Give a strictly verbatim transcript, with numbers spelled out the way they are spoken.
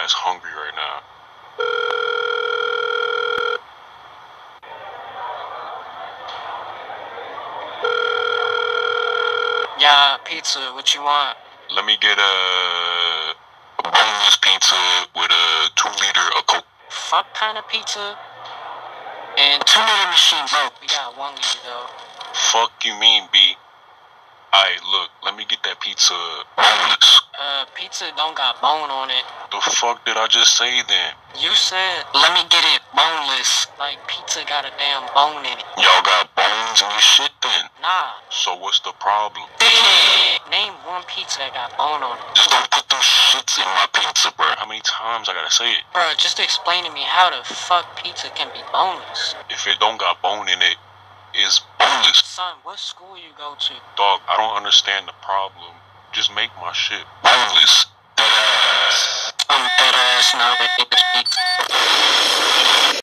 ass hungry right now. Yeah, pizza, what you want? Let me get a, a boneless pizza with a two liter of Coke. Fuck kind of pizza? And two liter machine broke. We got one liter though. Fuck you mean, B? Alright, look, let me get that pizza boneless. Uh, pizza don't got bone on it. The fuck did I just say then? You said, let me get it boneless. Like, pizza got a damn bone in it. Y'all got bones in your shit then? Nah. So what's the problem? Name one pizza that got bone on it. Just don't put them shits in my pizza, bro. How many times I gotta say it? Bro, just explain to me how the fuck pizza can be boneless. If it don't got bone in it, it's boneless. Son, what school you go to? Dog, I don't understand the problem. Just make my shit boneless. Dead ass. I'm dead ass now with this pizza.